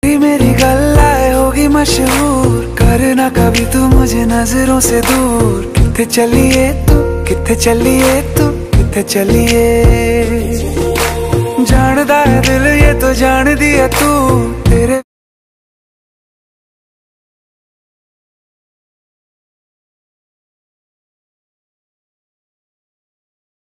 मेरी गल्लाए होगी मशहूर, करना कभी तू मुझे नजरों से दूर। किथे चलिए तू, किथे चलिए तू, किथे चलिए। जानदा है दिल ये तो जान दिया तू, तेरे